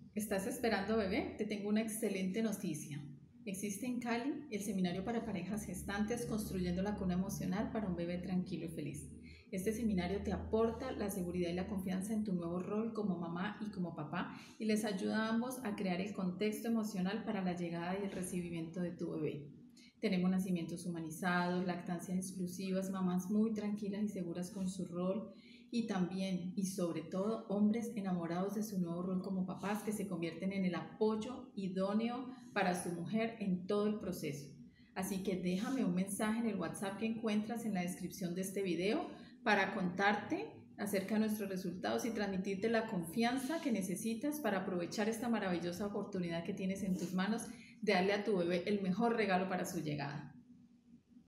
¿Estás esperando bebé? Te tengo una excelente noticia. Existe en Cali el seminario para parejas gestantes Construyendo la cuna emocional para un bebé tranquilo y feliz. Este seminario te aporta la seguridad y la confianza en tu nuevo rol como mamá y como papá y les ayuda a ambos a crear el contexto emocional para la llegada y el recibimiento de tu bebé. Tenemos nacimientos humanizados, lactancias exclusivas, mamás muy tranquilas y seguras con su rol y también y sobre todo hombres enamorados de su nuevo rol como papás que se convierten en el apoyo idóneo para su mujer en todo el proceso. Así que déjame un mensaje en el WhatsApp que encuentras en la descripción de este video para contarte acerca de nuestros resultados y transmitirte la confianza que necesitas para aprovechar esta maravillosa oportunidad que tienes en tus manos de darle a tu bebé el mejor regalo para su llegada.